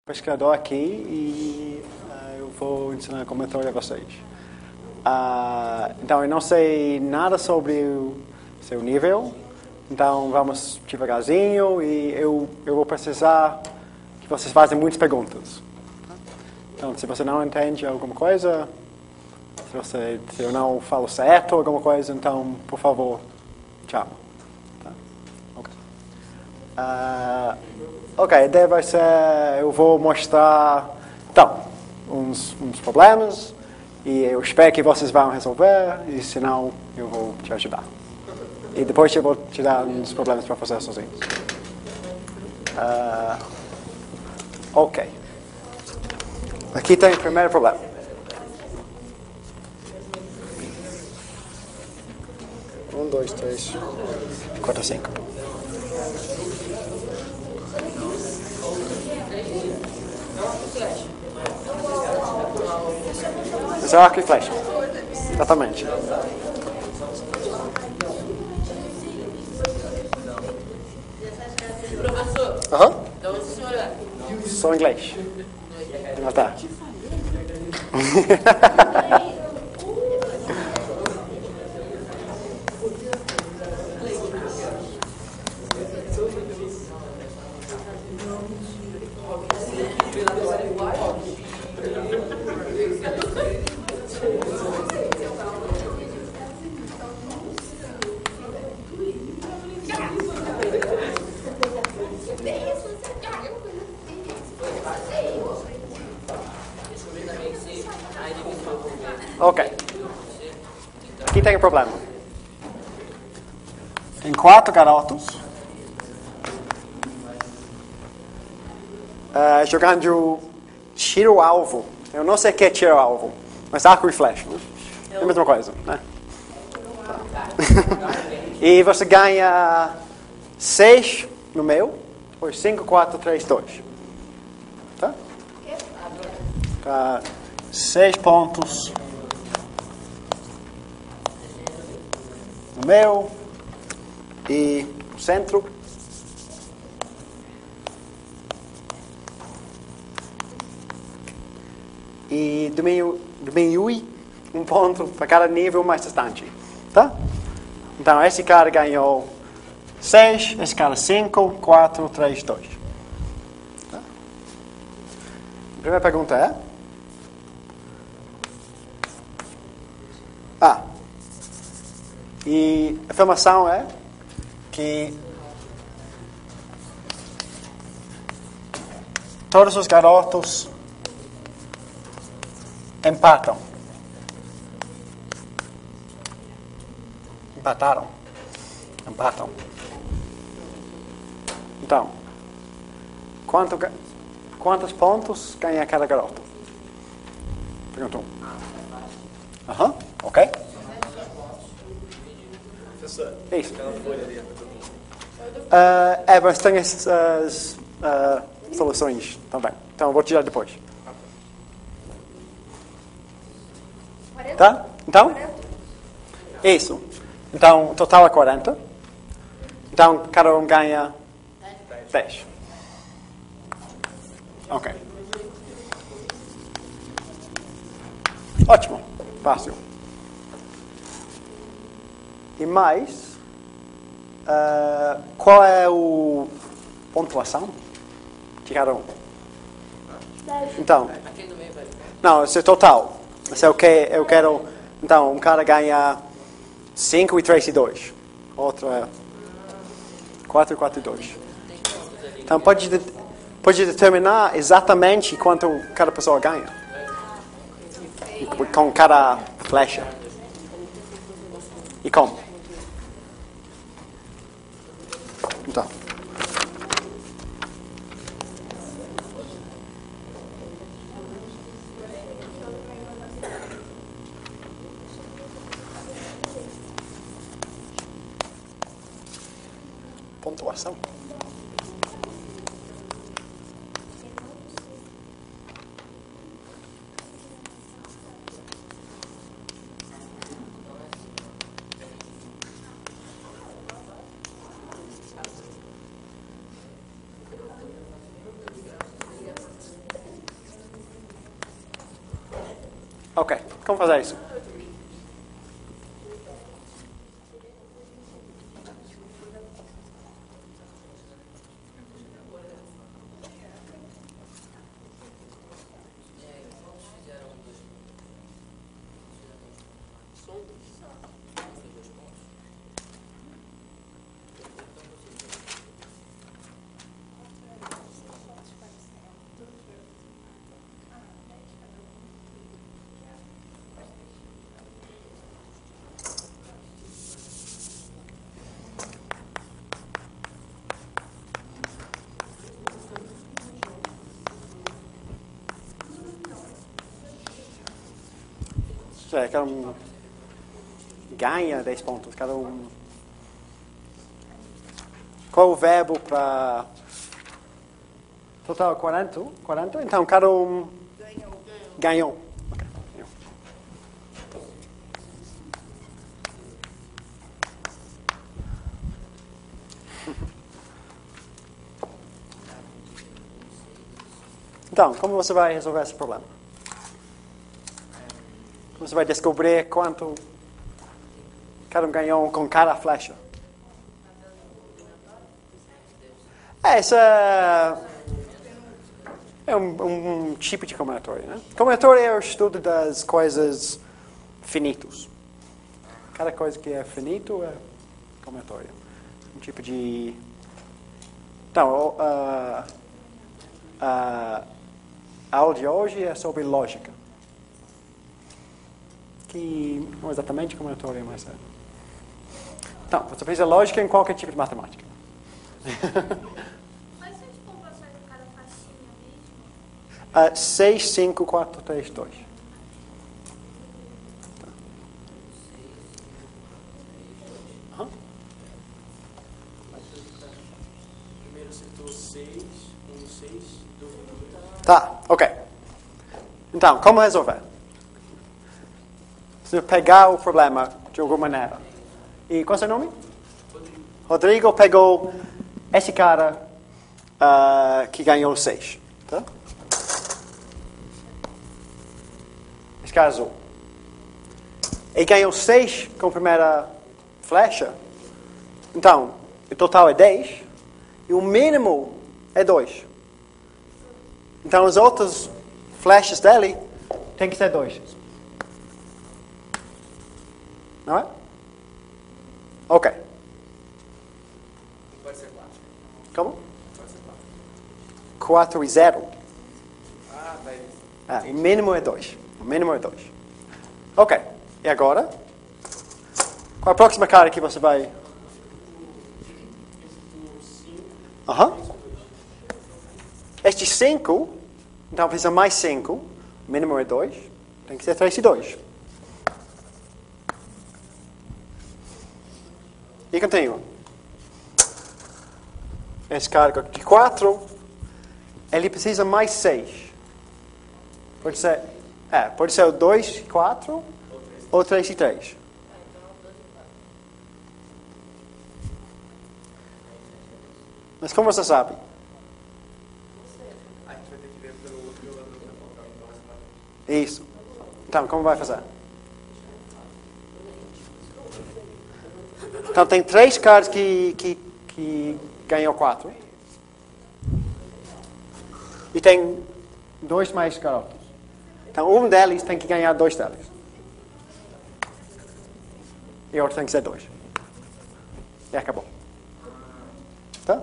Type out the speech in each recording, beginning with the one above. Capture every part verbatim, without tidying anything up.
pesquisador aqui e uh, eu vou ensinar como é a vocês. Uh, então, eu não sei nada sobre o seu nível, então vamos devagarzinho e eu, eu vou precisar que vocês façam muitas perguntas. Então, se você não entende alguma coisa, se, você, se eu não falo certo alguma coisa, então, por favor, chama. Tá? Ok. Uh, Ok, a ideia vai ser, eu vou mostrar, então, uns, uns problemas e eu espero que vocês vão resolver e se não, eu vou te ajudar. E depois eu vou te dar uns problemas para fazer sozinho. Uh, ok. Aqui tem o primeiro problema. Um, dois, três, quatro, cinco. Esse é o arco e flecha. Exatamente. Professor, Aham. então onde o senhor é? Só inglês. Ah, tá. Ok. Aqui tem um problema. Tem quatro garotos uh, jogando tiro-alvo. Eu não sei o que é tiro-alvo, mas arco e flecha. É a mesma coisa, né? Tá. E você ganha seis no meu, depois cinco, quatro, três, dois. Tá? Tá. Seis pontos no meu e no centro. E diminui, diminui um ponto para cada nível mais distante. Tá? Então, esse cara ganhou seis, esse cara cinco, quatro, três, dois. Tá? A primeira pergunta é... Ah, e a afirmação é que todos os garotos empatam. Empataram. Empatam. Então, quanto, quantos pontos ganha cada garoto? Perguntou. Aham, uhum, ok. Professor, isso. aquela folha ali. Uh, é, mas tem essas uh, soluções também. Então, eu vou tirar depois. Tá? Então? Isso. Então, o total é quarenta. Então, cada um ganha dez. Ok. Ótimo. Fácil. E mais, uh, qual é a pontuação de cada um? Então, não, esse é total. Esse é o que eu quero. Então, um cara ganha cinco e três e dois. Outro é quatro e quatro e dois. Então, pode, de, pode determinar exatamente quanto cada pessoa ganha. Com cada flecha. E como? Então. Pontuação. Ok, como fazer isso? É, cada um ganha dez pontos, cada um. Qual o verbo para total quarenta? quarenta? Então cada um ganhou. Okay, ganhou. Então, como você vai resolver esse problema? Você vai descobrir quanto cada um ganhou com cada flecha. É, essa é um, um tipo de combinatória, né? Combinatória é o estudo das coisas finitas. Cada coisa que é finito é combinatória. Um tipo de... Então, a, a, a aula de hoje é sobre lógica. Que não é exatamente combinatória, mas é. Então, você precisa de lógica em qualquer tipo de matemática. Mas se a gente for passar em cada faixinha mesmo? Uh, seis, cinco, quatro, três, dois. Uhum. Primeiro acertou seis, um, seis, dois. Tá, ok. Então, como resolver? Você pegar o problema de alguma maneira. E qual é o seu nome? Rodrigo. Rodrigo pegou esse cara uh, que ganhou seis. Tá? Esse cara azul. Ele ganhou seis com a primeira flecha. Então, o total é dez. E o mínimo é dois. Então, as outras flechas dele tem que ser dois. Não é? Ok. Pode ser quatro. Como? Pode ser quatro. quatro e zero. Ah, vai. Ah, o mínimo é dois. O mínimo é dois. Ok. E agora? Qual a próxima cara que você vai... Aham. Uhum. Este cinco, então precisa mais cinco. O mínimo é dois. Tem que ser três e dois. E continua. Esse cara de quatro, ele precisa mais seis. Pode ser, é, pode ser o dois e quatro ou três e três. Mas como você sabe? A gente vai ter que ver pelo outro jogador que vai colocar então essa máquina. Isso. Então, como vai fazer? Então, tem três caras que, que, que ganham quatro. E tem dois mais garotos. Então, um deles tem que ganhar dois deles. E o outro tem que ser dois. E acabou. Tá?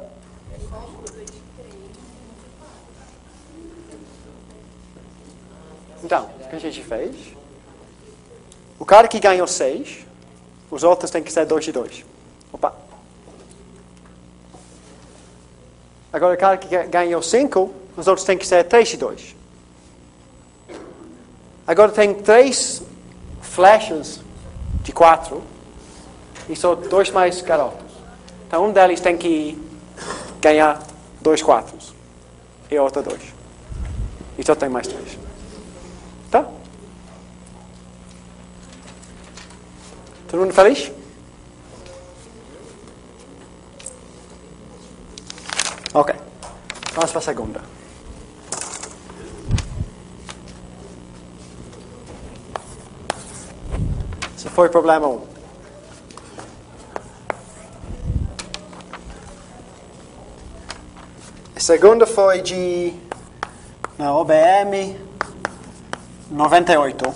Então, o que a gente fez? O cara que ganhou seis, os outros têm que ser dois e dois. Opa. Agora, o cara que ganhou cinco, os outros têm que ser três e dois. Agora tem três flechas de quatro e só dois mais garotos. Então, um deles tem que ganhar dois quatros e o outro dois. E só tem mais três. Tá? Todo mundo feliz? Ok. Vamos para a segunda. foi problema um. A segunda foi de na O B M noventa e oito.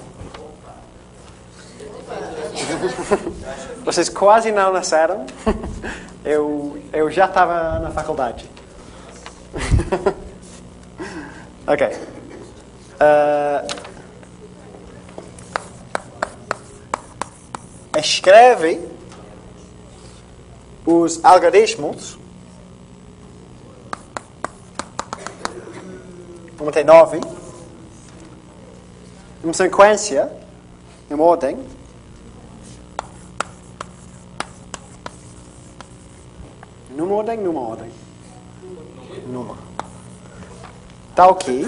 Vocês quase não nasceram. Eu, eu já estava na faculdade. Ok. Uh, escreve os algoritmos noventa e nove em uma sequência, em uma ordem, numa ordem, numa ordem, numa, tal que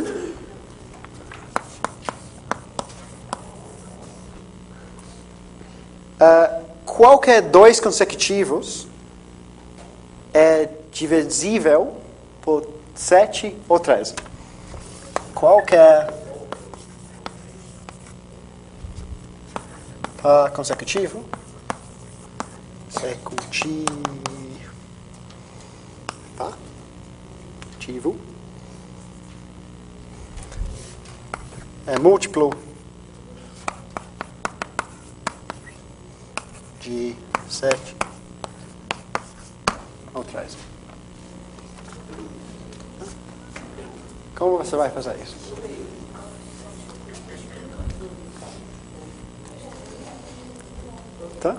uh, qualquer dois consecutivos é divisível por sete ou treze. Qualquer par consecutivo, consecutivo, par, consecutivo, é múltiplo de sete ou treze. Como você vai fazer isso? Tá?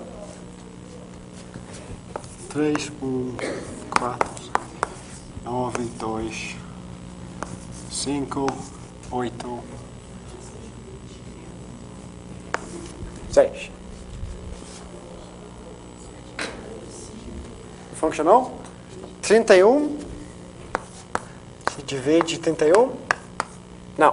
três, um, quatro, nove, dois, cinco, oito, seis. Funcionou? trinta e um. Se divide trinta e um? Não.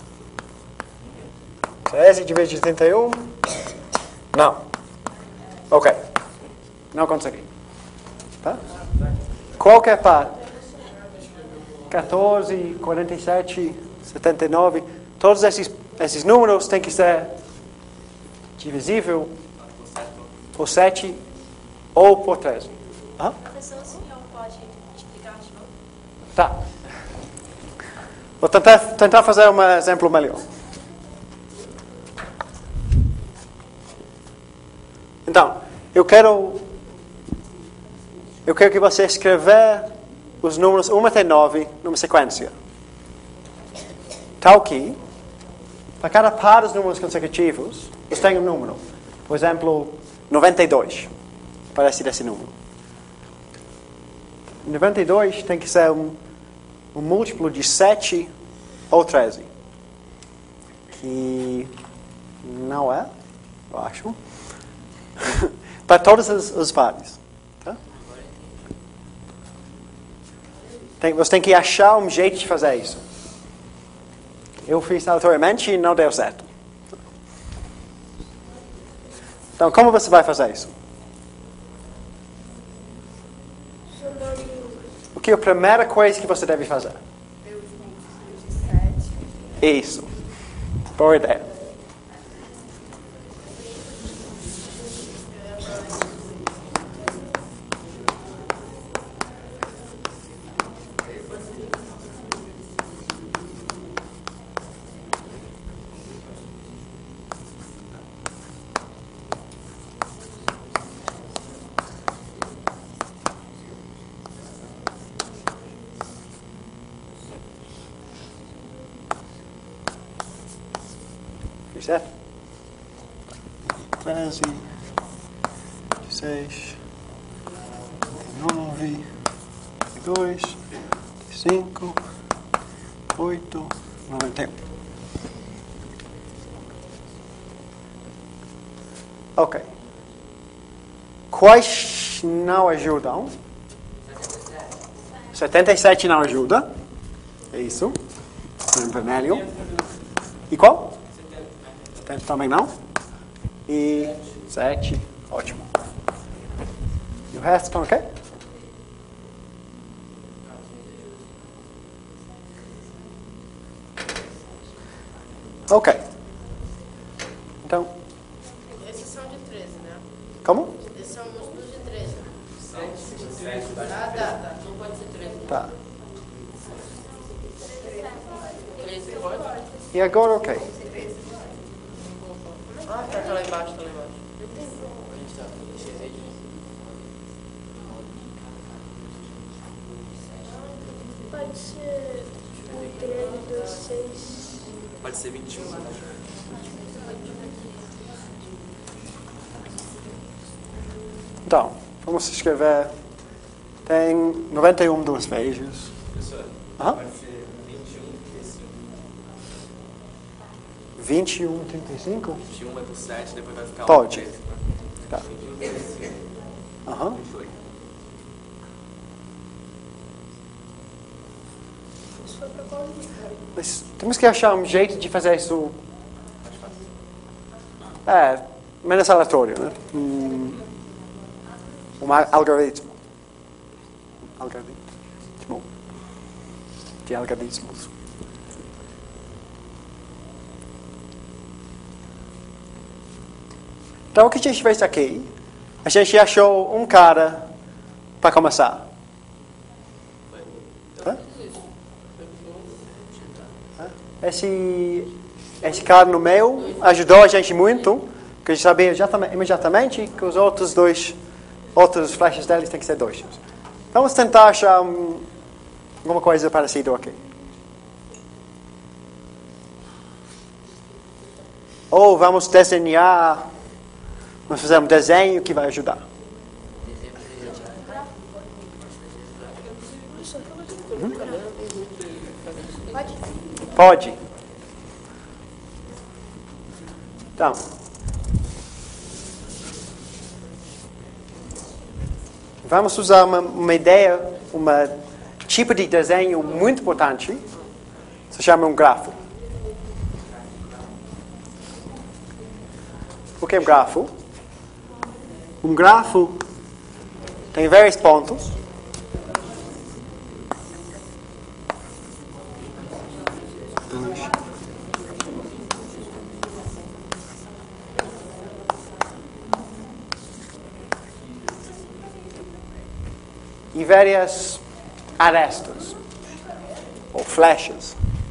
treze divide trinta e um? Não. Ok. Não consegui. Tá? Qualquer par. quatorze, quarenta e sete, setenta e nove. Todos esses, esses números têm que ser divisível por sete ou por treze. Hã? Professor, o senhor pode explicar de novo? Tá. Vou tentar, tentar fazer um exemplo melhor. Então, eu quero eu quero que você escrever os números um até nove numa sequência. Tal que, para cada par dos números consecutivos, você tem um número. Por exemplo, noventa e dois. Parece desse número. noventa e dois tem que ser um, um múltiplo de sete ou treze. Que não é, eu acho. Para todos os, os pares. Tá? Tem, você tem que achar um jeito de fazer isso. Eu fiz aleatoriamente e não deu certo. Então, como você vai fazer isso? O que é a primeira coisa que você deve fazer? Isso. Boa ideia. Certo? treze, dezesseis, nove, dois, cinco, oito, noventa e um. Ok. Quais não ajudam? setenta e sete não ajuda. É isso. Em vermelho. E qual? setenta também não. E sete. Ótimo. E o resto estão ok? Ok. Então. Esses são de Ah, tá, tá. Não pode ser três. Tá. três pode? E agora, ok. Ah, tá, tá lá embaixo, tá lá embaixo. Pode ser um três, dois, seis. Pode ser vinte e um. Então, vamos escrever. Tem noventa e um duas vezes. Professor, Aham. pode ser vinte e um, trinta e cinco. vinte e um, trinta e cinco? vinte e um vai pro sete, depois vai ficar Pode. um, três, né? Tá. vinte e um, trinta e cinco, Aham. vinte e oito. Isso foi pra qual livro? Mas temos que achar um jeito de fazer isso. É, menos aleatório, né? Um, um algoritmo. Algoritmo. De algoritmos. Então, o que a gente fez aqui? A gente achou um cara para começar. Hã? Esse, esse cara no meio ajudou a gente muito, porque a gente sabia imediatamente que os outros dois, outros flashes deles têm que ser dois. Vamos tentar achar um, alguma coisa parecida aqui. Ou vamos desenhar, vamos fazer um desenho que vai ajudar. Pode. Então. Vamos usar uma, uma ideia, um tipo de desenho muito importante. Se chama um grafo. O que é um grafo? Um grafo tem vários pontos. E várias arestas, ou flechas.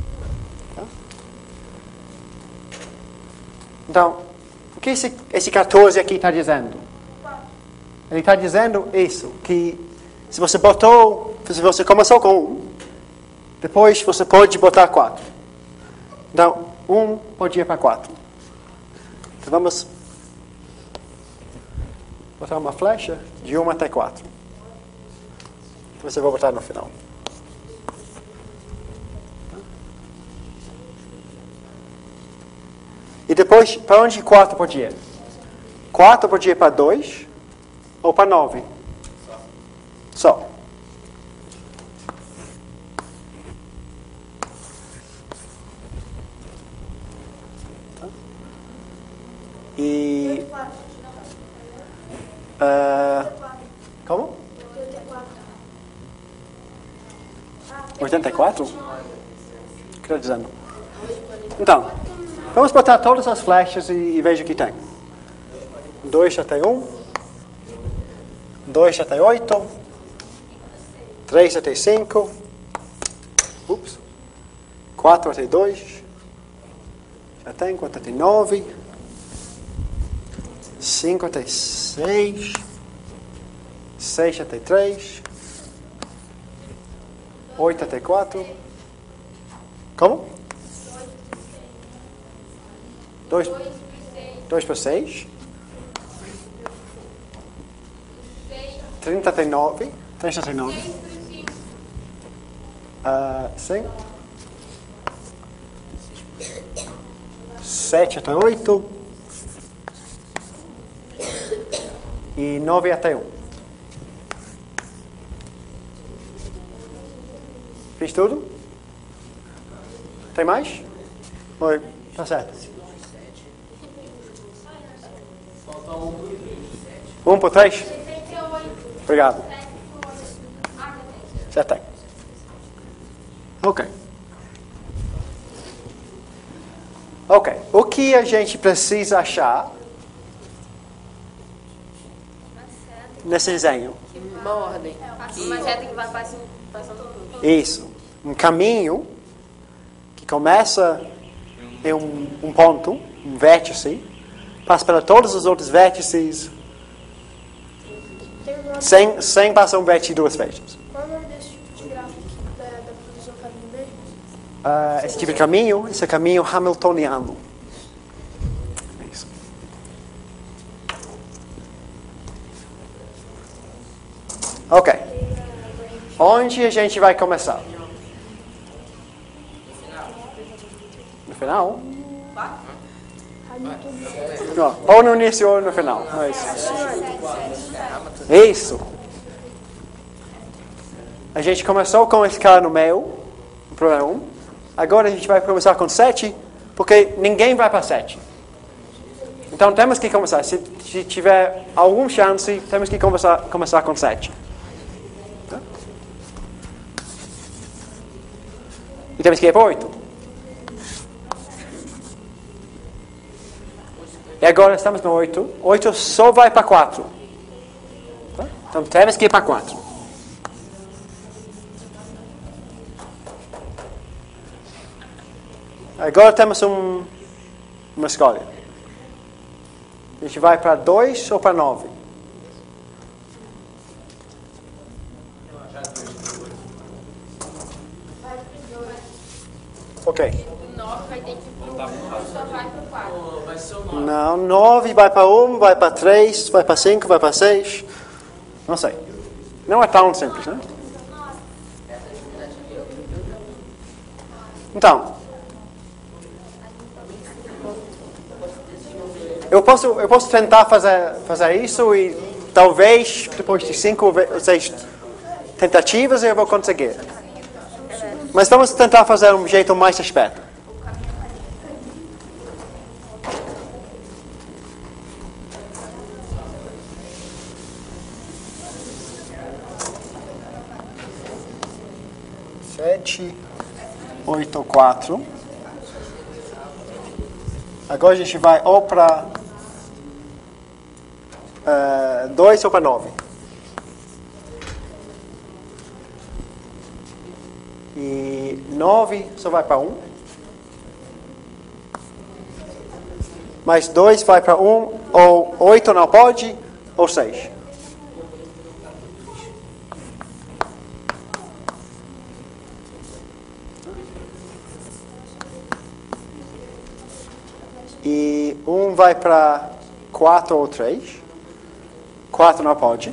Então, o que esse, esse quatorze aqui está dizendo? Ele está dizendo isso, que se você botou, se você começou com um, depois você pode botar quatro. Então, um pode ir para quatro. Então, vamos botar uma flecha de um até quatro. Você vai botar no final. E depois, para onde quatro pode ir? quatro pode ir para dois ou para nove? Só. Tá. E... Uh, como? oitenta e quatro? O que está dizendo? Então, vamos botar todas as flechas e, e veja o que tem. dois até um. dois até oito. três até cinco. Ups. quatro até dois. Já tem. quatro até nove. cinco até seis. seis até três. oito até quatro. Como? dois para seis. trinta até nove. trinta até nove. Uh, sim. sete até oito. E nove até um. Fiz tudo? Tem mais? Oi, tá certo. Um por três? Obrigado. Já tem. Ok. Ok. O que a gente precisa achar nesse desenho? Uma ordem. Uma reta que vai passando, passando tudo. Isso. Um caminho que começa em um, um ponto, um vértice, passa para todos os outros vértices, sem, sem passar um vértice duas vezes. Qual é o nome desse tipo de gráfico aqui, da, da produção caminho mesmo? Uh, esse tipo de caminho, esse é caminho hamiltoniano. Isso. Ok. Onde a gente vai começar? No final? Não, ou no início ou no final. Mas... Isso. A gente começou com esse cara no meio, no problema um. Agora a gente vai começar com sete, porque ninguém vai para sete. Então temos que começar. Se, se tiver alguma chance, temos que começar, começar com sete. Tá? E temos que ir para oito. E agora estamos no oito. oito só vai para quatro. Tá? Então temos que ir para quatro. Agora temos um, uma escolha. A gente vai para dois ou para nove? Ok. O nove vai ter que ir pro um, só vai pro quatro. Vai ser o nome. Não, nove vai para um, vai para três, vai para cinco, vai para seis. Não sei. Não é tão simples, né? Então, eu posso, eu posso tentar fazer, fazer isso e talvez depois de cinco ou seis tentativas eu vou conseguir. Mas vamos tentar fazer um jeito mais esperto. Sete, oito, quatro. Agora a gente vai ou para uh, dois ou para nove. E nove só vai para um. Mais dois vai para um, ou oito não pode, ou seis. E um vai para quatro ou três. quatro não pode.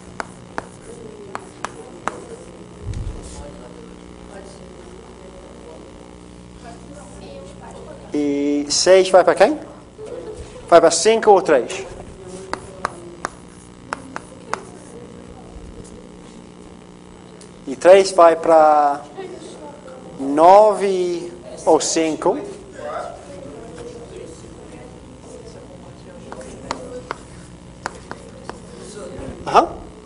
E seis vai para quem? Vai para cinco ou três? E três vai para nove ou cinco? Aham.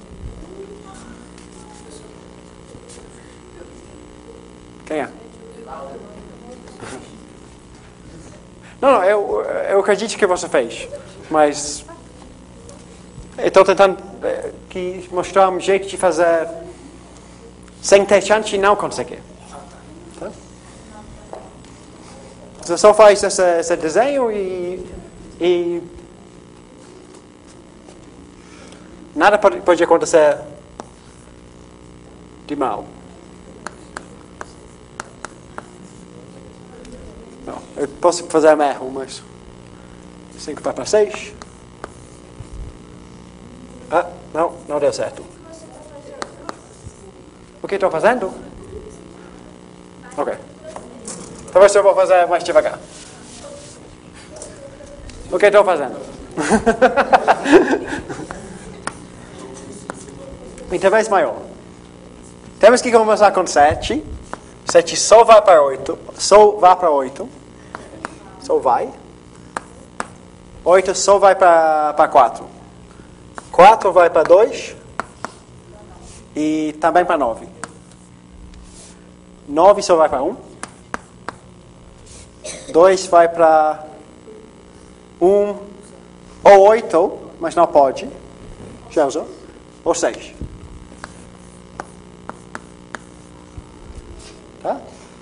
Quem é? Não, não, eu, eu acredito que você fez, mas eu estou tentando é, que mostrar um jeito de fazer sem ter chance de não conseguir. Tá? Você só faz esse, esse desenho e, e nada pode, pode acontecer de mal. Não, eu posso fazer um erro, mas cinco vai para seis. Ah, não, não deu certo. O que estou fazendo? Ok. Talvez eu vou fazer mais devagar. O que estou fazendo? E talvez maior. Temos que começar com sete. sete só vai para oito. Só vai para oito. Só vai. oito só vai para quatro. quatro vai para dois. E também para nove. nove só vai para um. dois vai para um ou oito, mas não pode. Já usou? ou seis? Tá?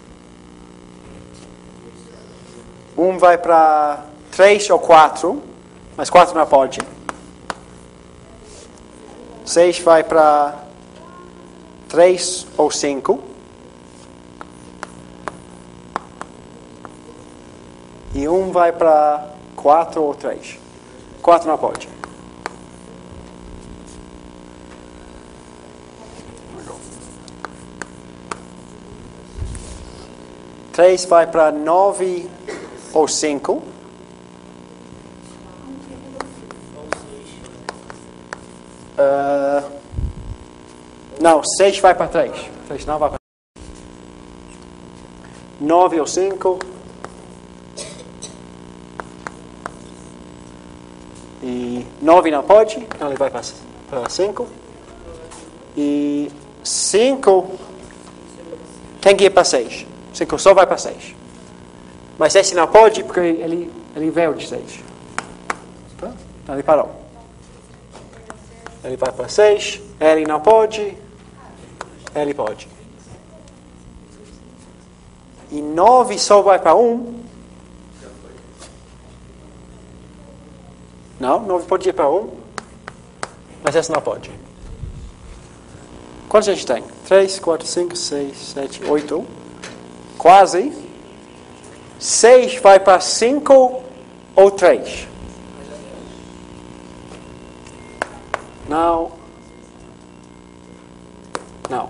Um vai para três ou quatro, mas quatro não pode. Seis vai para três ou cinco. E um vai para quatro ou três. Quatro não pode. Três vai para nove ou cinco. Uh, não, seis vai para três. Três não vai para nove ou cinco. E nove não pode, então ele vai para cinco. E cinco tem que ir para seis. cinco só vai para seis. Mas esse não pode porque ele, ele veio de seis. Tá? Então ele parou. Ele vai para seis. Ele não pode. Ele pode. E nove só vai para um. Não, nove pode ir para um. Mas esse não pode. Quantos a gente tem? três, quatro, cinco, seis, sete, oito. Quase. seis vai para cinco ou três? Não. Não.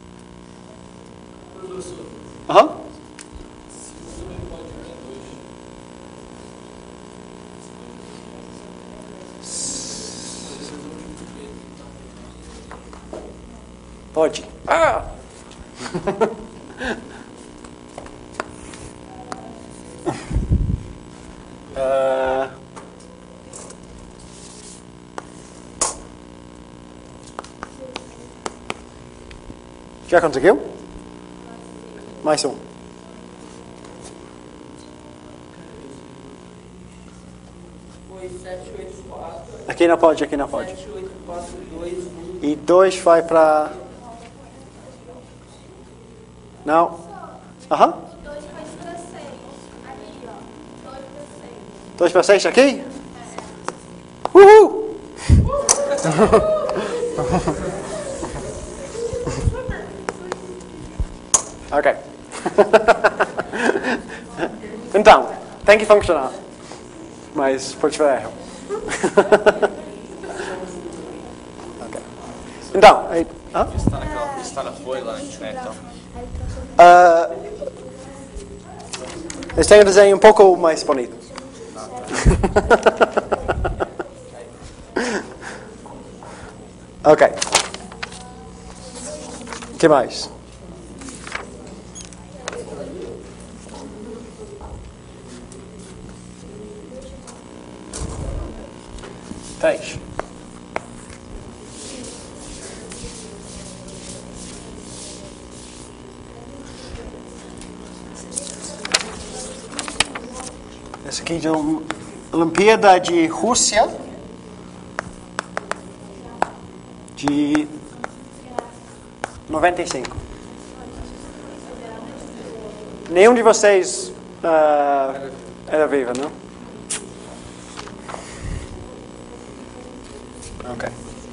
Aham. Uhum. Pode. Ah! uh... Já conseguiu? Mais um. sete, oito, quatro. Aqui não pode, aqui não pode. sete, oito, quatro, dois, um. E dois vai para... Não. Aham. Uhum. dois para seis. Aqui, ó. dois para seis. dois para seis aqui? Uhul! Ok. Então, tem que funcionar. Mas pode tiver erro. Ok. Então, aí, hã? Está naquela, está na folha lá, né? Então. Uh, eles têm um desenho um pouco mais bonito. Ok. O que mais? Três. Esse aqui é a Olimpíada de Rússia de noventa e cinco. Nenhum de vocês uh, era vivo, não? Ok.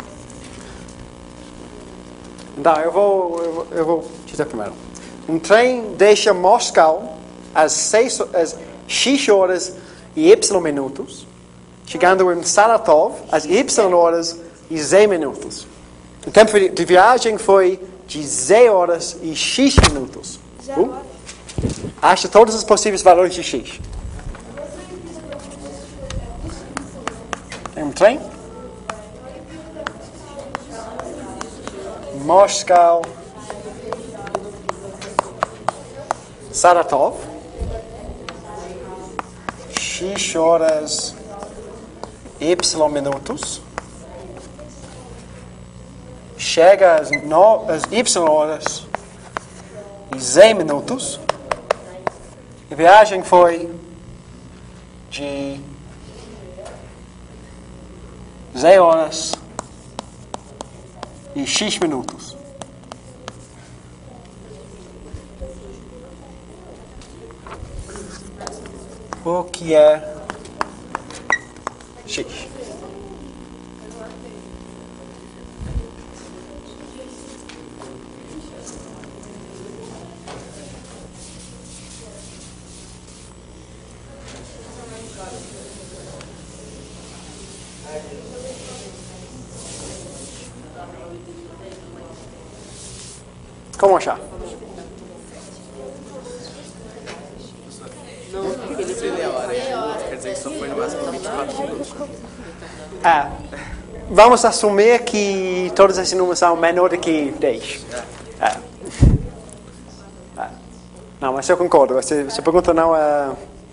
Então, eu vou, eu vou, eu vou dizer primeiro. Um trem deixa Moscou às seis, às X horas e Y minutos, chegando em Saratov às Y horas e Z minutos. O tempo de viagem foi de Z horas e X minutos. Uh? Acha todos os possíveis valores de X. Tem um trem? Moscou, Saratov, X horas, Y minutos, chega às, no, às Y horas e Z minutos, e a viagem foi de Z horas e X minutos. O que é X? Como achar? Meia hora. Quer dizer que só foi no máximo vinte e quatro minutos. É, vamos assumir que todos esses números são menor do que dez. É. É. Não, mas eu concordo. Essa, essa pergunta não é...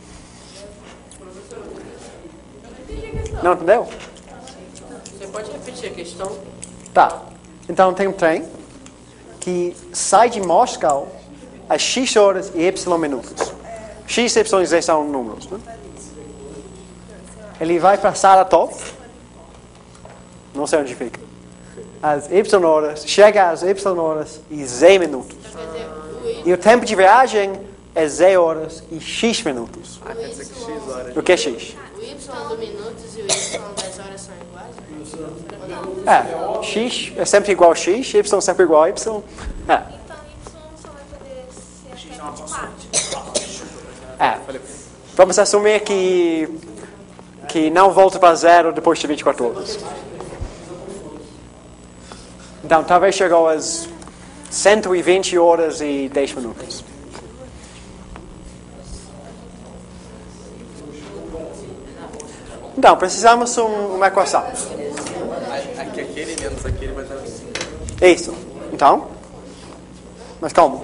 Não entendeu? Você pode repetir a questão? Tá. Então tem um trem que sai de Moscou às X horas e Y minutos. X, Y e Z são números, né? Ele vai para Saratov, não sei onde fica, às Y horas, chega às Y horas e Z minutos. E o tempo de viagem é Z horas e X minutos. Ah, quer dizer que X horas. O que é X? O Y do minutos e o Y das horas são iguais? É, X é sempre igual a X, Y é sempre igual a Y. É. Então, Y só vai poder ser até vinte e quatro. É. Vamos assumir que, que não volta para zero depois de vinte e quatro horas. Então, talvez chegou às cento e vinte horas e dez minutos. Então, precisamos de um, uma equação. Aqui aquele menos aquele vai dar assim. Isso. Então? Mas como?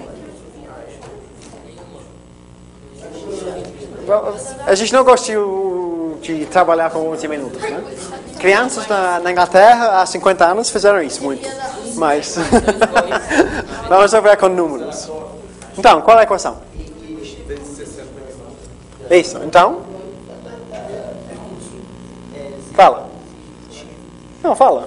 A gente não gosta de, de trabalhar com onze minutos, né? Crianças na, na Inglaterra há cinquenta anos fizeram isso muito. Mas vamos resolver com números. Então, qual é a equação? Isso. Então? Fala. Não, fala.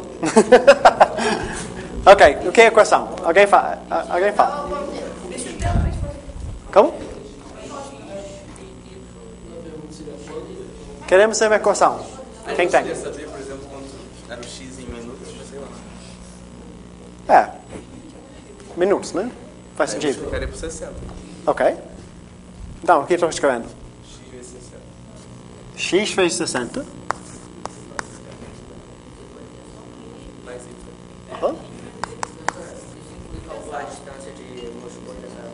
Ok, o que é a equação? Alguém fala? Alguém fala? Como? Queremos saber a equação. Quem tem? Eu queria saber, por exemplo, quanto era o X em minutos, sei lá. É. Minutos, né? Faz Eu sentido. ficaria por sessenta. Ok. Então, o que estou escrevendo? X vezes sessenta. X vezes sessenta. Mais Y. Aham. Calcular a distância de Moscou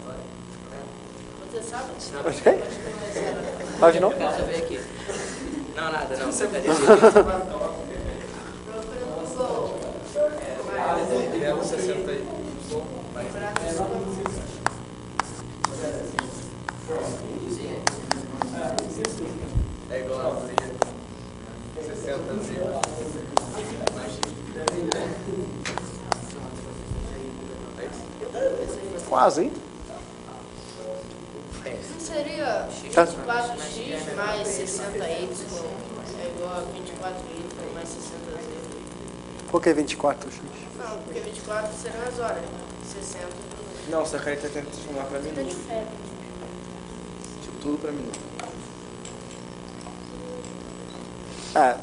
e Você sabe? Ok. Fala de novo. Deixa eu ver aqui. Não, nada, não. Você É o sessenta e... É igual a sessenta mais Quase. Seria Tá. vinte e quatro x mais sessenta y é igual a vinte e quatro y mais sessenta z. Por que vinte e quatro X? Não, porque vinte e quatro serão as horas, né? sessenta. Não, você acredita que tem que transformar pra minuto. Tipo, tudo pra minuto. É.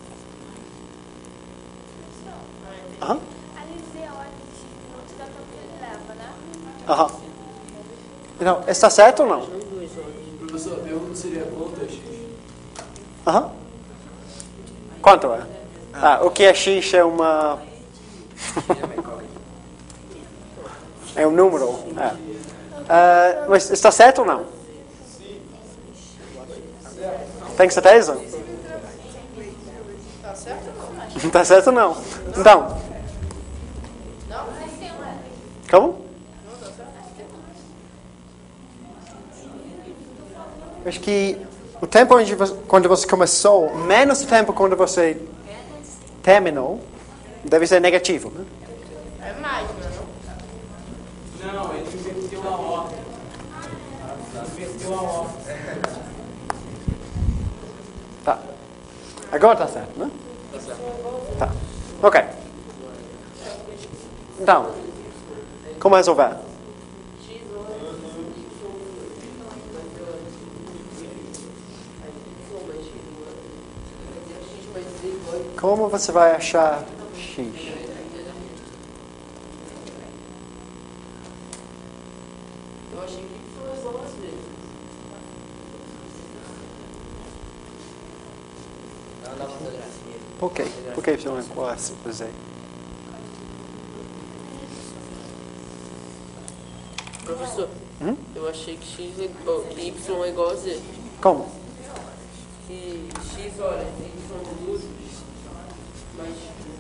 Aham. Ali Z horas de minutos dá tempo que ele leva, né? Aham. Então, está certo ou não? Professor, a pergunta seria quanto é X? Aham. Quanto é? Ah, o que é X é uma... é um número. É. Ah, mas está certo ou não? Tem certeza? Tá certo ou não? Não está certo ou não? Então. Como? Acho que o tempo onde você, quando você começou, menos o tempo quando você terminou, deve ser negativo, né? É mais, né? Não? Não, ele inverteu a ordem. Inverteu a ordem. Tá. Agora está certo, né? Tá certo. Tá. Ok. Então, como resolver? Como você vai achar x? Eu achei que y igual às vezes. Não dá fotografia. Por quê? Por que y é igual a z? Professor, Hum? eu achei que, x é, oh, que y é igual a z. Como? Que x horas e y minutos, mais,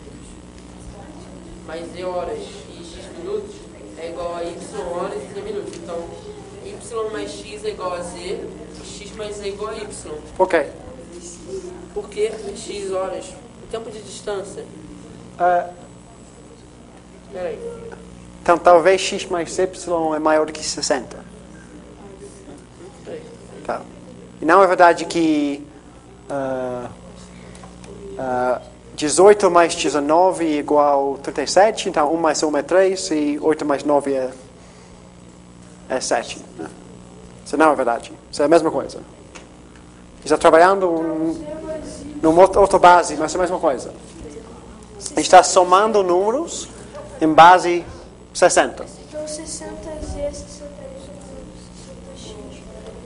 mais z horas e x minutos é igual a y horas e z minutos. Então, y mais x é igual a z e x mais z é igual a y. Por quê? Porque x horas, o tempo de distância, Uh, peraí, então, talvez x mais y é maior do que sessenta. peraí. Tá. E não é verdade que uh, uh, dezoito mais dezenove é igual a trinta e sete, então um mais um é três e oito mais nove é, é sete. Né? Isso não é verdade. Isso é a mesma coisa. Está trabalhando numa outra base, mas é a mesma coisa. Está somando números em base sessenta. Então sessenta z, sessenta y, sessenta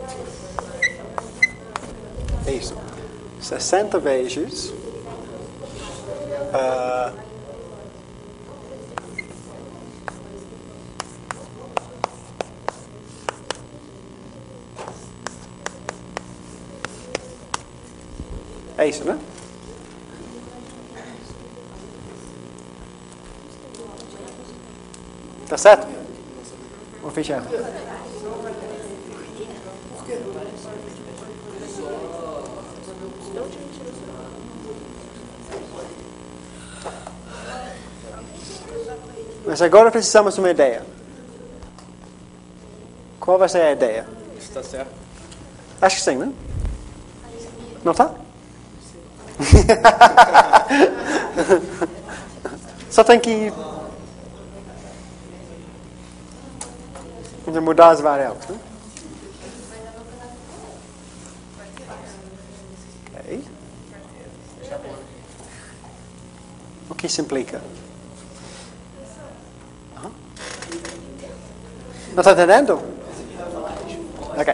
x. É isso. sessenta vezes uh, é isso, né? Tá certo? Ou fiz erro? Mas agora precisamos de uma ideia. Qual vai ser a ideia? Está certo. Acho que sim, né? Não tá? Só tem que mudar as variáveis, né? Ok. O que isso implica? Uhum. Não está entendendo? Ok.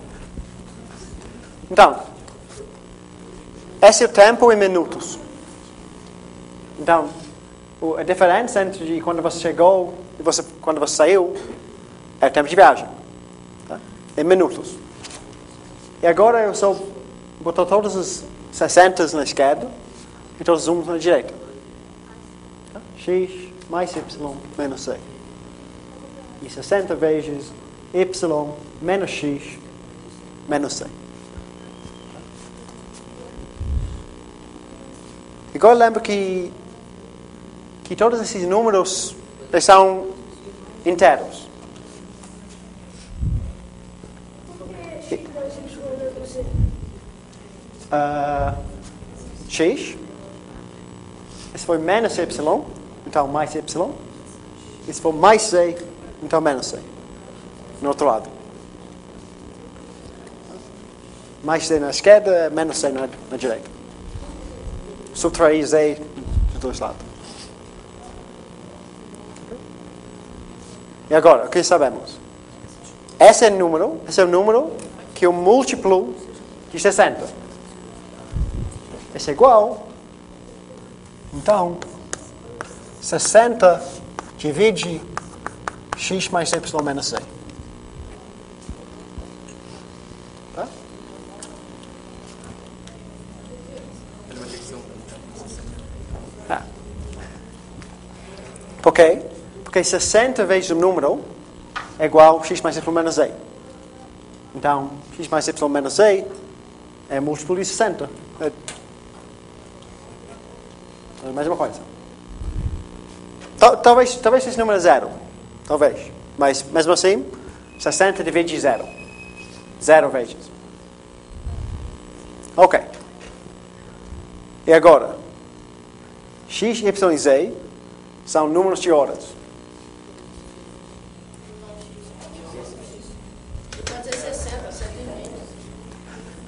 Então, esse é o tempo em minutos. Então, a diferença entre quando você chegou e você, quando você saiu é o tempo de viagem. Tá? Em minutos. E agora eu só botou todos os sessenta na esquerda e todos os uns na direita. Tá? X mais y menos c. E sessenta vezes y menos x menos c. Agora lembro que, que todos esses números eles são inteiros. Uh, x. Esse foi menos y, então mais y. Esse foi mais c, então menos c. No outro lado. Mais c na esquerda, menos c na, na direita. Subtrair z dos dois lados. E agora, o que sabemos? Esse é o número, esse é o número que eu múltiplo de sessenta. Esse é igual. Então, sessenta divide x mais y menos c. Tá? Ele vai ter que ser um Ah. Por quê? Porque sessenta vezes o número é igual a x mais y menos z. Então, x mais y menos z é múltiplo de sessenta. É a mesma coisa. Talvez, talvez esse número é zero. Talvez. Mas, mesmo assim, sessenta divide zero. Zero vezes. Ok. E agora? X, y e z são números de horas.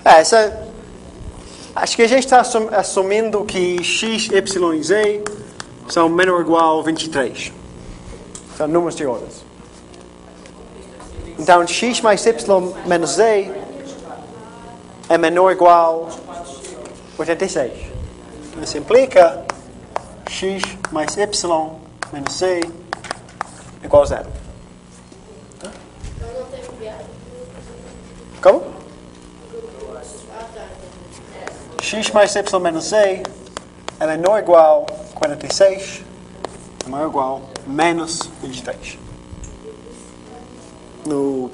É, essa, acho que a gente está assumindo que x, y e z são menor ou igual a vinte e três. São números de ordens. Então, x mais y menos z é menor ou igual a oitenta e seis. Isso implica x mais y menos z é igual a zero. Como? X mais y menos z é menor ou igual a quarenta e seis, é maior ou igual a menos vinte e três. No...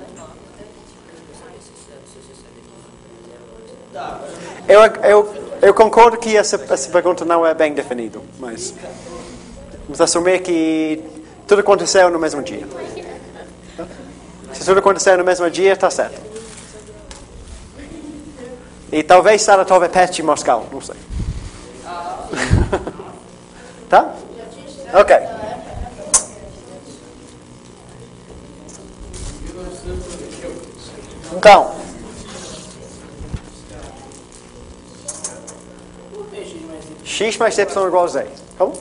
Eu, eu, eu concordo que essa, essa pergunta não é bem definida, mas vamos assumir que tudo aconteceu no mesmo dia. Se tudo aconteceu no mesmo dia, está certo. E talvez Saratov é perto de Moscou, não sei. Tá? Ok. Então, x mais y é igual a z. Como?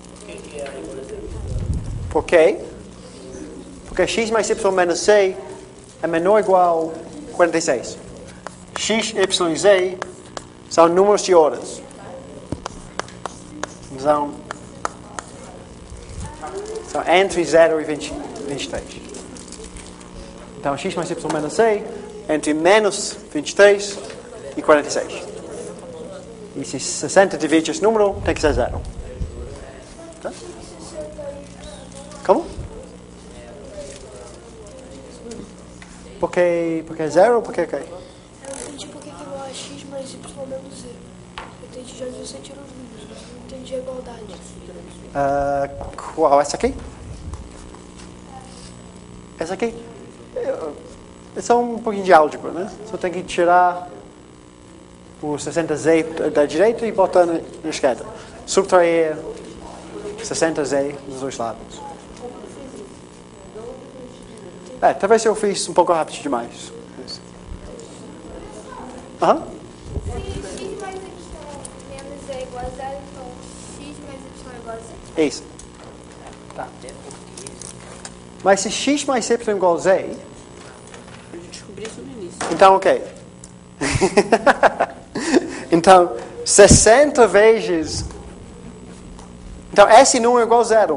Por quê? Porque x mais y menos z é menor ou igual a quarenta e seis. X, y e z são números de ordens. São, são entre zero e vinte, vinte e três. Então, x mais y menos z é entre menos vinte e três e quarenta e seis. E se sessenta divide esse número, tem que ser zero. Tá? Como? Porque, porque é zero ou porque é quê? Entendi porque que igual a x mais y menos z. Eu entendi, já você tirou os números, mas não entendi a igualdade. Uh, qual? Essa aqui? Essa aqui? É só um pouquinho de álgebra, né? Só tem que tirar o sessenta z da direita e botar na, na esquerda. Subtrair sessenta z dos dois lados. É, talvez eu fiz um pouco rápido demais. Aham. Uhum. Se x mais y menos z é igual a zero, então x mais y é igual a z. Isso. Tá. Mas se x mais y é igual a z, Eu descobri isso no início. então o quê? Então, sessenta vezes... Então, esse número é igual a zero.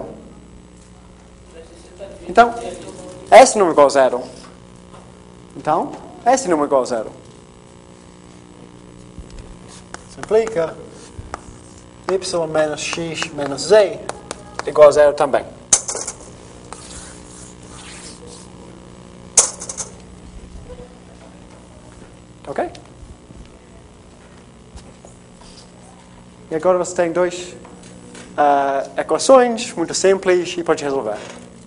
Então, esse número é igual a zero. Então, esse número é igual a zero. Simplifica. Y menos x menos z é igual a zero também. Ok? E agora você tem dois uh, equações muito simples e pode resolver.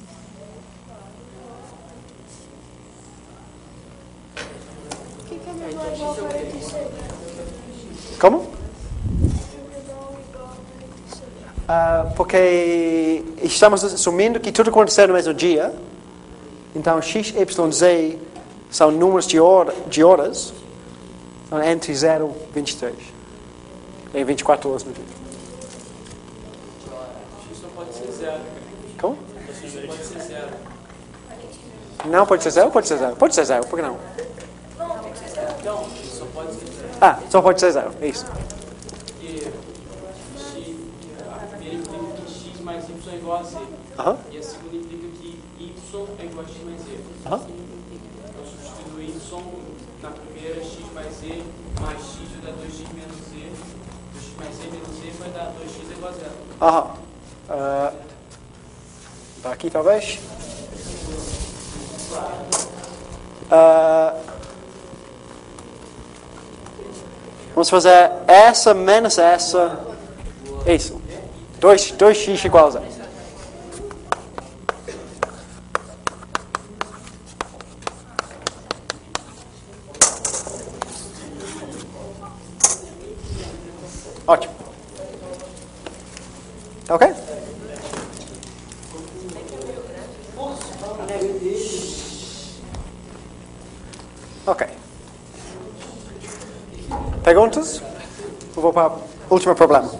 O que que é menor ou igual a quarenta e seis? Como? Menor ou igual a quarenta e seis? Uh, porque estamos assumindo que tudo aconteceu no mesmo dia. Então, x, y, z são números de, hora, de horas entre zero e vinte e três. Tem vinte e quatro horas no dia. X não pode ser zero. Como? X não pode ser zero. Não pode ser zero? Pode ser zero. Pode ser zero, por que não? Então, só pode ser zero. Ah, só pode ser zero. Isso. Porque x, a primeira implica que x mais y é igual a z. Aham. E a segunda implica que y é igual a x mais z. Aham. Então, substituindo y na primeira, x mais z mais x vai dar dois x menos z. dois x mais z menos z vai dar dois x igual a zero. Aham. Uh, tá aqui, talvez. Uh, vamos fazer essa menos essa. Isso. dois x igual a zero. Ótimo. Ok? Ok. Perguntas? Eu vou para o último problema.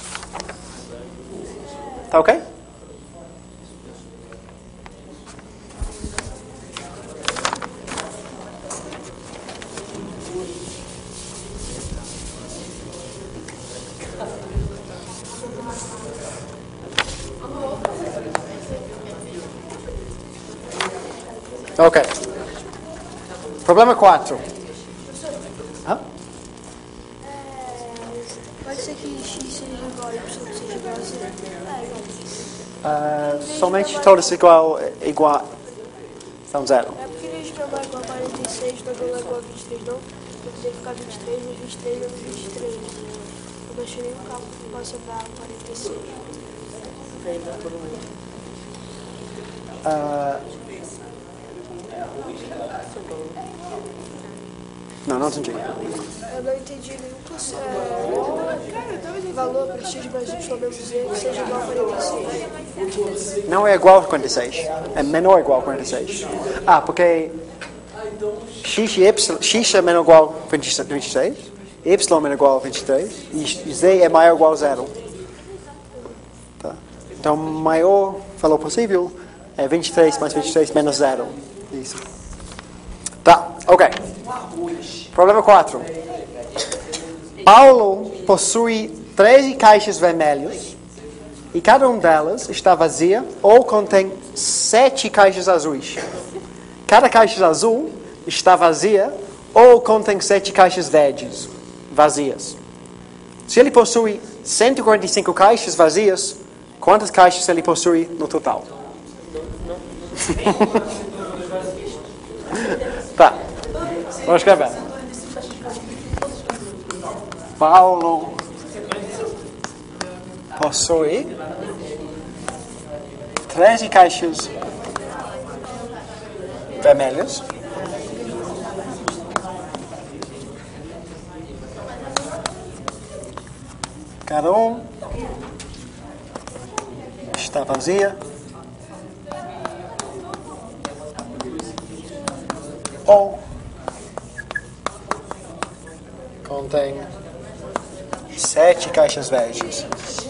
Tá ok? Ok. Problema quatro. Hã? Pode ser que x seja igual a y seja igual a zero. Uh, somente todos igual, igual são zero. É porque a gente não vai igual a quarenta e seis, não vai igual a vinte e três, não. Eu quiser ficar vinte e três, mas vinte e três menos vinte e três. Eu não achei nenhum cálculo que possa dar quarenta e seis. Uh, não, não entendi. Eu não entendi nenhum é, valor para x mais y menos z que seja igual a quarenta e seis. Não é igual a quarenta e seis. É menor ou igual a quarenta e seis. Ah, porque x e y, x é menor ou igual a vinte e seis, y é menor ou igual a vinte e três e z é maior ou igual a zero. Tá. Então, o maior valor possível é vinte e três mais vinte e três menos zero. Isso. Tá, ok. Problema quatro. Paulo possui treze caixas vermelhas e cada uma delas está vazia ou contém sete caixas azuis. Cada caixa azul está vazia ou contém sete caixas verdes vazias. Se ele possui cento e quarenta e cinco caixas vazias, quantas caixas ele possui no total? Tá. Vamos escrever. Paulo possui treze caixas vermelhas cada um está vazia ou contém sete caixas verdes.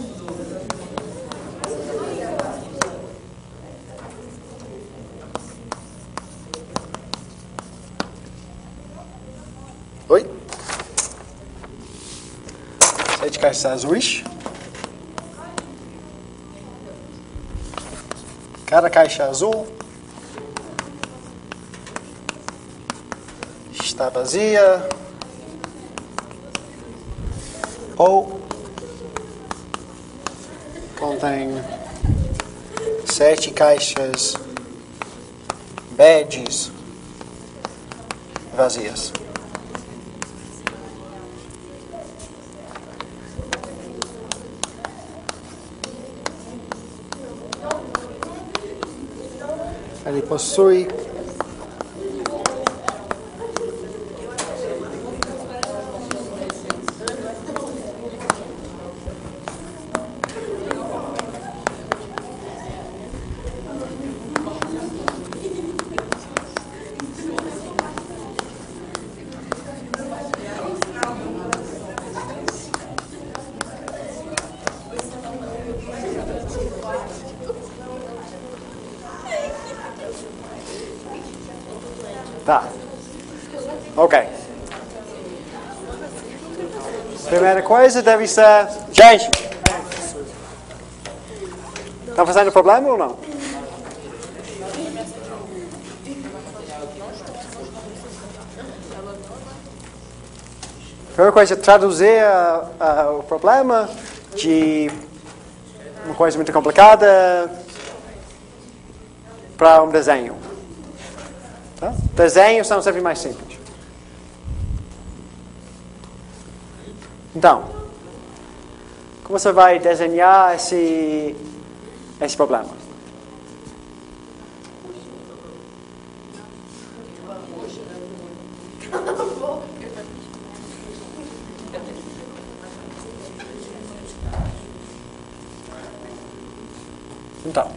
Oi? Sete caixas azuis. Cada caixa azul está vazia ou contém sete caixas verdes vazias. Ele possui Tá. Ok. Primeira coisa deve ser... Gente! Está fazendo problema ou não? Primeira coisa é traduzir uh, uh, o problema de uma coisa muito complicada para um desenho. Tá? Desenhos são sempre mais simples. Então, como você vai desenhar esse, esse problema? Então,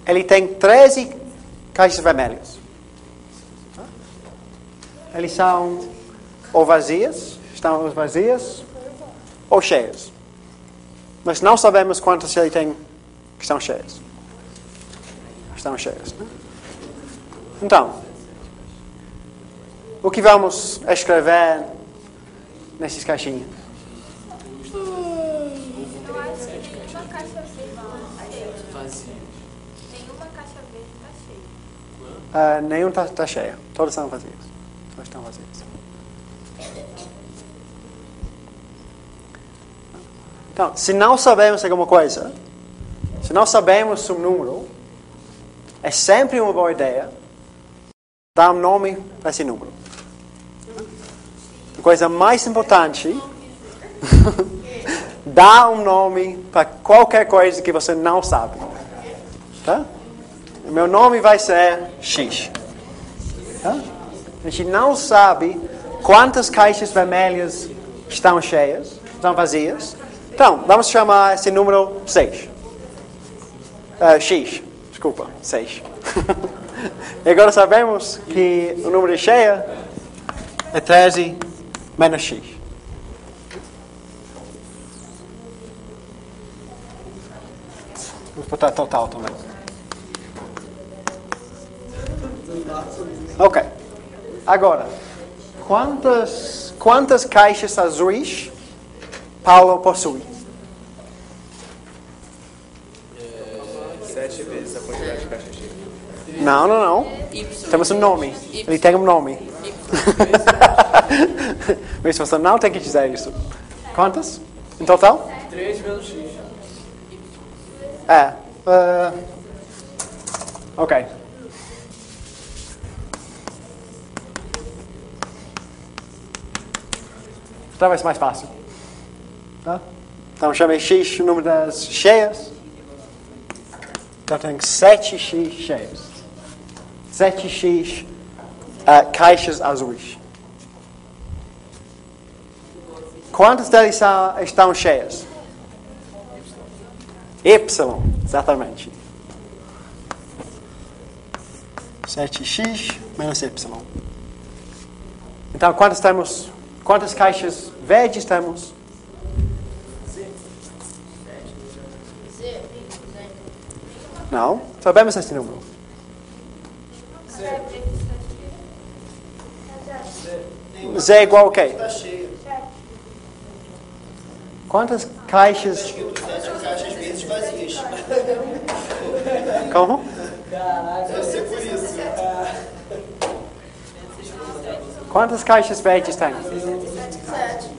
ele tem treze caixas vermelhas. Eles são ou vazias, estão vazias, ou cheias. Nós não sabemos quantas ele tem que estão cheias. Estão cheias. Né? Então, o que vamos escrever nessas caixinhas? Eu acho que nenhuma caixa verde está cheia. Vazio. Nenhuma caixa verde está cheia. Uh, nenhum está tá cheia. Todas são vazias. Todas estão vazias. Então, se não sabemos alguma coisa, se não sabemos um número, é sempre uma boa ideia dar um nome para esse número. A coisa mais importante, dá um nome para qualquer coisa que você não sabe. Tá? O meu nome vai ser X. Tá? A gente não sabe quantas caixas vermelhas estão cheias, estão vazias. Então, vamos chamar esse número seis. Uh, X. Desculpa, seis. E agora sabemos que o número de cheia é treze menos X. Vamos botar total também. Ok. Agora, quantas, quantas caixas azuis Paulo possui? Sete vezes a quantidade de caixa cheia. Não, não, não. Y. Temos um nome. Ele tem um nome. Mas você não tem que dizer isso. Quantas? Em total? três menos X. É. Uh, ok. Talvez mais fácil. Tá? Então chamei X o número das cheias. Então tem sete X cheias. sete X uh, caixas azuis. Quantas delas são, estão cheias? Y, exatamente. sete X menos Y. Então, quantas temos? Quantas caixas verdes temos? Não, sabemos esse número. Z é igual a quê? Quantas caixas... Caixas verdes vazias. Como? Deve ser por isso. Quantas caixas verdes tem? Sete.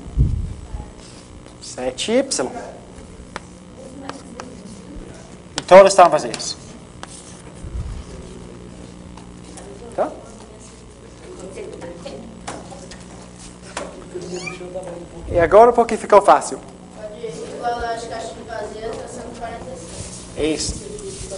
sete Y. E todas estão vazias. Tá? E agora porque ficou fácil. Pode igualar as caixas vazias a cento e quarenta e seis. Isso.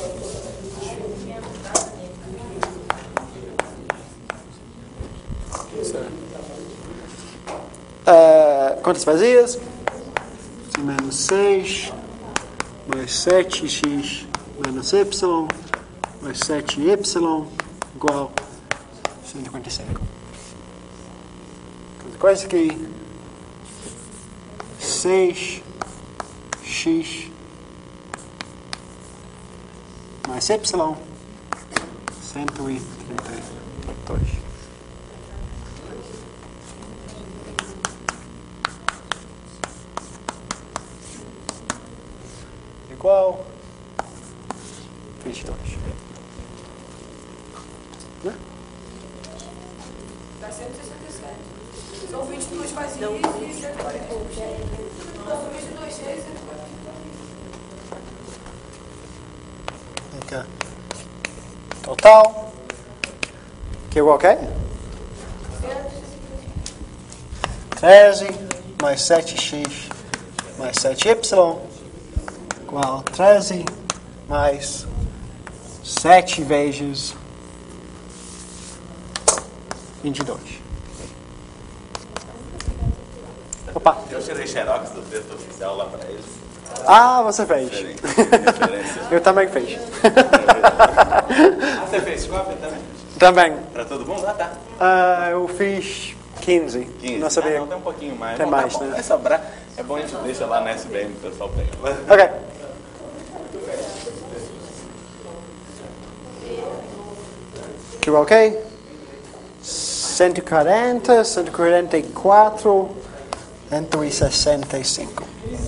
Uh, quantas vazias? Menos seis, mais sete X, menos Y, mais sete Y, igual a cento e cinquenta e cinco. Outra coisa aqui, seis X mais Y, cento e trinta e dois. Igual vinte e dois. Né? Dá cento e sessenta e sete. São vinte e dois vazios e cento e quarenta e poucos. São vinte e dois cheios e cento e quarenta e poucos. Aqui. Total. Que é igual a quê? treze mais sete X mais sete Y igual a treze mais sete vezes vinte e dois. Opa! Eu tirei xerox do texto oficial lá para eles. Ah, você fez. Referência. Eu também fiz. Ah, você fez cópia também? Também. Pra todo mundo? Ah, tá. Ah, eu fiz quinze. quinze. Não sabia. Ah, não, tem um pouquinho mais. Tem Bom, mais, tá bom, né? vai sobrar. É bom a gente deixa lá na S B M, o pessoal pega. Ok. Tudo ok? cento e quarenta, cento e quarenta e quatro, cento e sessenta e cinco.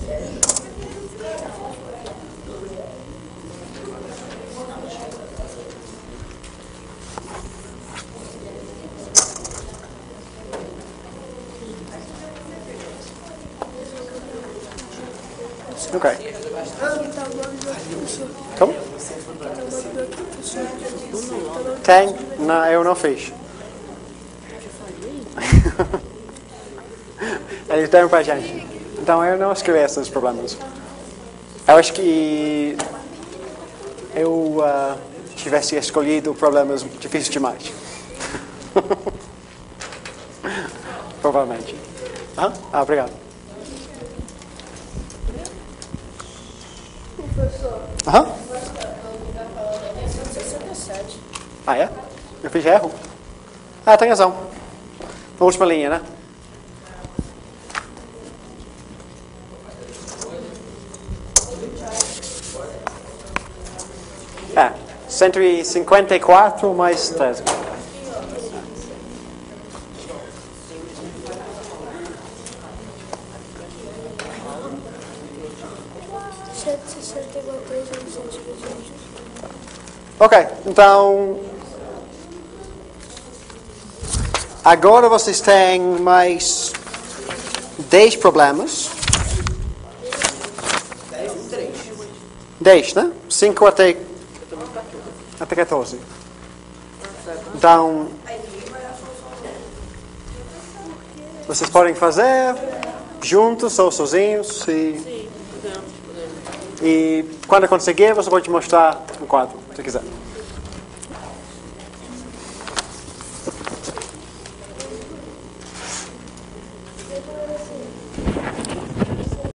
Ok. Aqui tá o nome do outro professor. Como? Aqui tá o nome do outro professor. Tem? Não, eu não fiz. Eles deram pra gente. Então eu não escrevi esses problemas. Eu acho que eu uh, tivesse escolhido problemas difíceis demais. Provavelmente. Ah, ah, obrigado. Aham. sessenta e sete. Ah, é? Eu fiz erro. Ah, tem razão. Na última linha, né? É, cento e cinquenta e quatro mais treze. cento e sessenta igual a três vezes cento e vinte. Ok, então... Agora vocês têm mais dez problemas. dez, né? cinco até, até quatorze. Então, vocês podem fazer juntos ou sozinhos. E, e quando conseguir, você pode mostrar um quadro, se quiser.